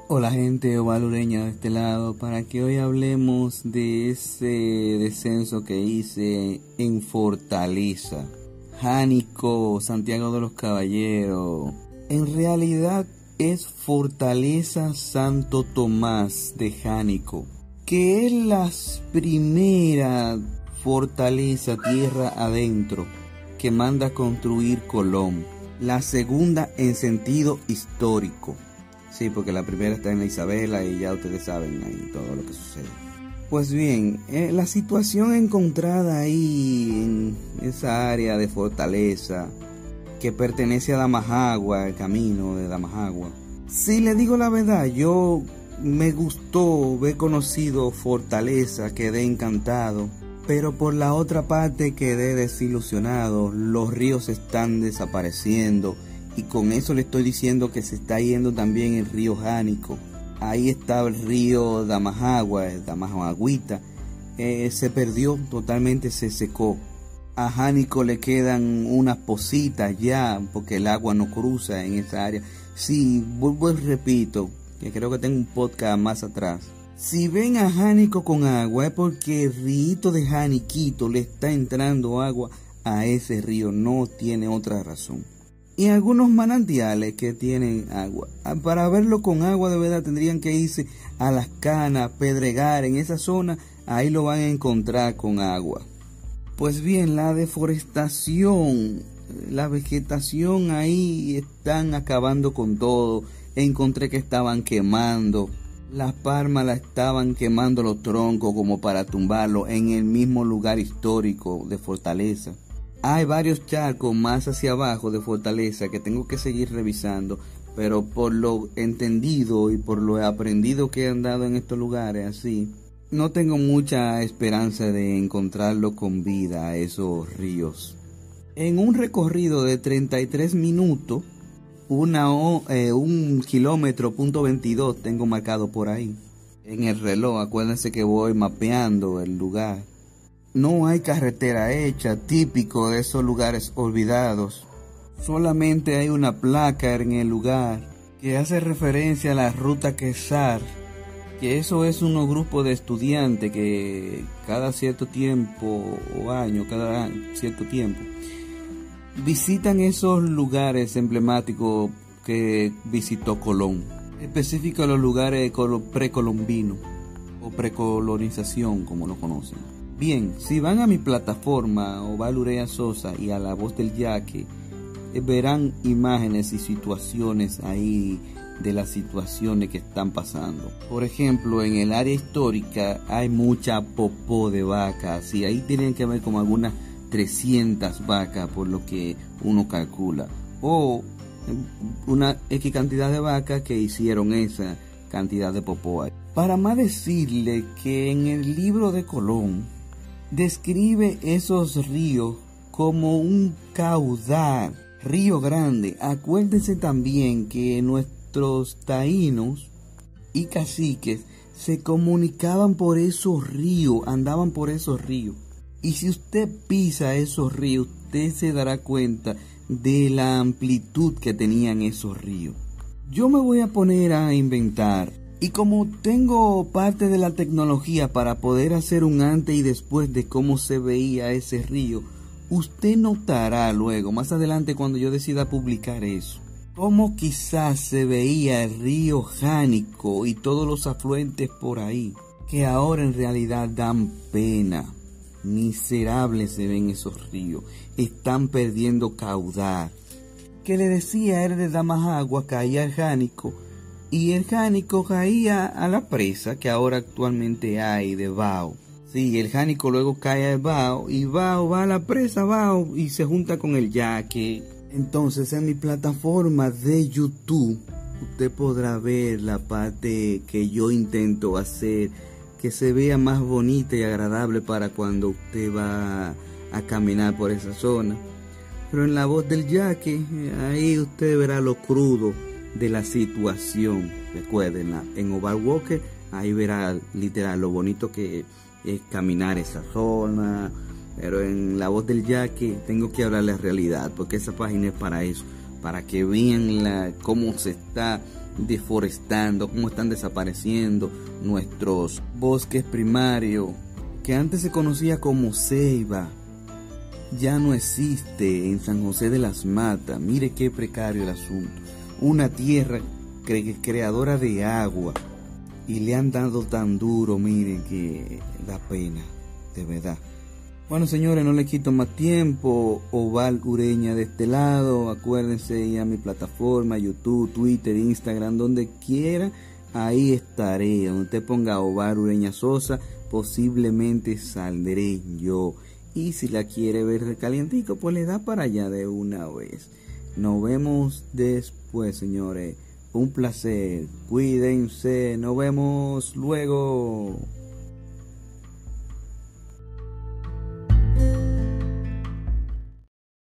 Hola gente ovalureña de este lado, para que hoy hablemos de ese descenso que hice en Fortaleza, Jánico, Santiago de los Caballeros. En realidad es Fortaleza Santo Tomás de Jánico, que es la primera fortaleza tierra adentro que manda construir Colón, la segunda en sentido histórico. Sí, porque la primera está en la Isabela y ya ustedes saben ahí todo lo que sucede. Pues bien, la situación encontrada ahí en esa área de Fortaleza que pertenece a Damajagua, el camino de Damajagua. Si le digo la verdad, yo me gustó ver conocido Fortaleza, quedé encantado, pero por la otra parte quedé desilusionado. Los ríos están desapareciendo. Y con eso le estoy diciendo que se está yendo también el río Jánico. Ahí estaba el río Damajagua, el Damajaguita. Se perdió totalmente, se secó. A Jánico le quedan unas pocitas ya, porque el agua no cruza en esa área. Sí, vuelvo y repito, que creo que tengo un podcast más atrás. Si ven a Jánico con agua es porque el río de Janiquito le está entrando agua a ese río, no tiene otra razón. Y algunos manantiales que tienen agua. Para verlo con agua de verdad tendrían que irse a Las Canas, Pedregar, en esa zona, ahí lo van a encontrar con agua. Pues bien, la deforestación, la vegetación ahí están acabando con todo. Encontré que estaban quemando, las palmas la estaban quemando los troncos como para tumbarlo en el mismo lugar histórico de Fortaleza. Hay varios charcos más hacia abajo de Fortaleza que tengo que seguir revisando, pero por lo entendido y por lo aprendido que he andado en estos lugares así, no tengo mucha esperanza de encontrarlo con vida a esos ríos. En un recorrido de 33 minutos, un kilómetro punto 22 tengo marcado por ahí. En el reloj, acuérdense que voy mapeando el lugar. No hay carretera hecha, típico de esos lugares olvidados. Solamente hay una placa en el lugar que hace referencia a la ruta Quesar, que eso es unos grupos de estudiantes que cada cierto tiempo o año, cada cierto tiempo, visitan esos lugares emblemáticos que visitó Colón, específicos los lugares precolombinos o precolonización, como lo conocen. Bien, si van a mi plataforma Ovalurea Sosa y a La Voz del Yaque, verán imágenes y situaciones ahí de las situaciones que están pasando. Por ejemplo, en el área histórica hay mucha popó de vacas y ahí tienen que ver como algunas 300 vacas por lo que uno calcula. O una X cantidad de vacas que hicieron esa cantidad de popó ahí. Para más decirle que en el libro de Colón describe esos ríos como un caudal, río grande. Acuérdense también que nuestros taínos y caciques se comunicaban por esos ríos, andaban por esos ríos. Y si usted pisa esos ríos, usted se dará cuenta de la amplitud que tenían esos ríos. Yo me voy a poner a inventar. Y como tengo parte de la tecnología para poder hacer un antes y después de cómo se veía ese río, usted notará luego, más adelante cuando yo decida publicar eso, cómo quizás se veía el río Jánico y todos los afluentes por ahí, que ahora en realidad dan pena. Miserables se ven esos ríos, están perdiendo caudal. Que le decía era de Damajagua, caía el Jánico, y el Jánico caía a la presa que ahora actualmente hay de Bao. Sí, el Jánico luego cae al Bao y Bao va a la presa Bao y se junta con el Yaque. Entonces en mi plataforma de YouTube usted podrá ver la parte que yo intento hacer que se vea más bonita y agradable para cuando usted va a caminar por esa zona. Pero en La Voz del Yaque, ahí usted verá lo crudo de la situación. Recuerden, en Oval Walker ahí verá literal lo bonito que es caminar esa zona, pero en La Voz del Yaque tengo que hablar la realidad, porque esa página es para eso, para que vean cómo se está deforestando, cómo están desapareciendo nuestros bosques primarios, que antes se conocía como ceiba. Ya no existe en San José de las Matas. Mire qué precario el asunto. Una tierra creadora de agua. Y le han dado tan duro, miren, que da pena, de verdad. Bueno, señores, no le quito más tiempo. Oval Ureña de este lado. Acuérdense ir a mi plataforma, YouTube, Twitter, Instagram, donde quiera. Ahí estaré. Donde usted ponga Oval Ureña Sosa, posiblemente saldré yo. Y si la quiere ver calientico, pues le da para allá de una vez. Nos vemos después, señores. Un placer. Cuídense. Nos vemos luego.